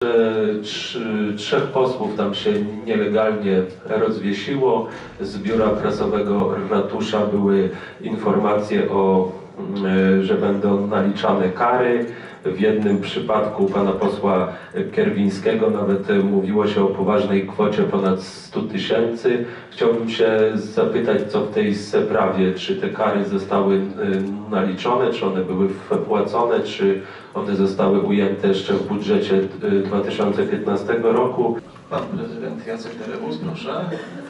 Trzech posłów tam się nielegalnie rozwiesiło. Z biura prasowego ratusza były informacje że będą naliczane kary. W jednym przypadku pana posła Kierwińskiego nawet mówiło się o poważnej kwocie ponad 100 000. Chciałbym się zapytać, co w tej sprawie, czy te kary zostały naliczone, czy one były wpłacone, czy one zostały ujęte jeszcze w budżecie 2015 roku. Pan prezydent Jacek Terebus, proszę.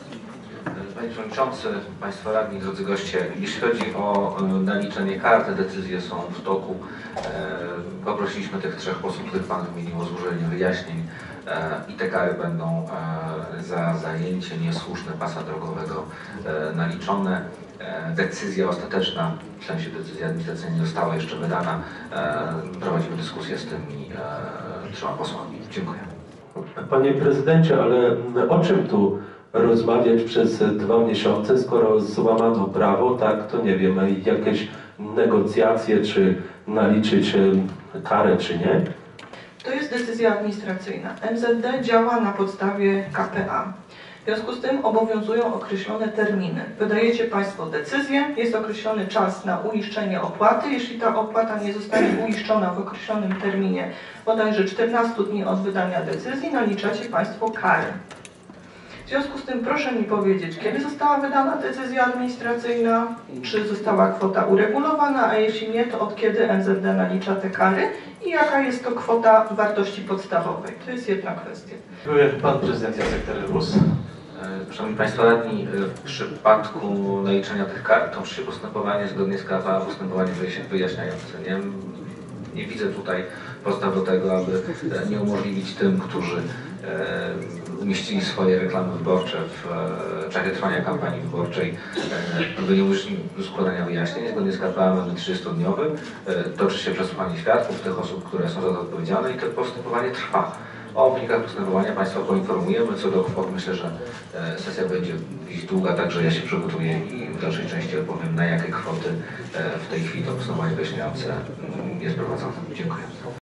Panie Przewodniczący, Państwo Radni, drodzy goście, jeśli chodzi o naliczenie kar, te decyzje są w toku. Poprosiliśmy tych trzech posłów, których Pan wymienił, o złożenie wyjaśnień i te kary będą za zajęcie niesłuszne pasa drogowego naliczone. Decyzja ostateczna, w sensie decyzja administracyjna, nie została jeszcze wydana. Prowadzimy dyskusję z tymi trzema posłami. Dziękuję. Panie prezydencie, ale o czym tu rozmawiać przez 2 miesiące, skoro złamano prawo, tak, to nie wiem, jakieś negocjacje, czy naliczyć karę, czy nie? To jest decyzja administracyjna. MZD działa na podstawie KPA. W związku z tym obowiązują określone terminy. Wydajecie Państwo decyzję, jest określony czas na uiszczenie opłaty. Jeśli ta opłata nie zostanie uiszczona w określonym terminie, bodajże 14 dni od wydania decyzji, naliczacie Państwo kary. W związku z tym proszę mi powiedzieć, kiedy została wydana decyzja administracyjna, czy została kwota uregulowana, a jeśli nie, to od kiedy MZD nalicza te kary i jaka jest to kwota wartości podstawowej. To jest jedna kwestia. Dziękuję. Pan prezydent Jacek Terebus. Szanowni Państwo Radni, w przypadku naliczenia tych kar toczy się postępowanie zgodnie z KPA, postępowanie wyjaśniające. Nie widzę tutaj podstaw do tego, aby nie umożliwić tym, którzy umieścili swoje reklamy wyborcze w czasie trwania kampanii wyborczej, aby nie umożliwić składania wyjaśnień. Zgodnie z KPA mamy 30-dniowy. Toczy się przesłuchanie świadków, tych osób, które są za to odpowiedzialne i to postępowanie trwa. O wynikach postępowania Państwa poinformujemy. Co do kwot myślę, że sesja będzie dziś długa, także ja się przygotuję i w dalszej części opowiem, na jakie kwoty w tej chwili to postępowanie wyjaśniające jest prowadzone. Dziękuję.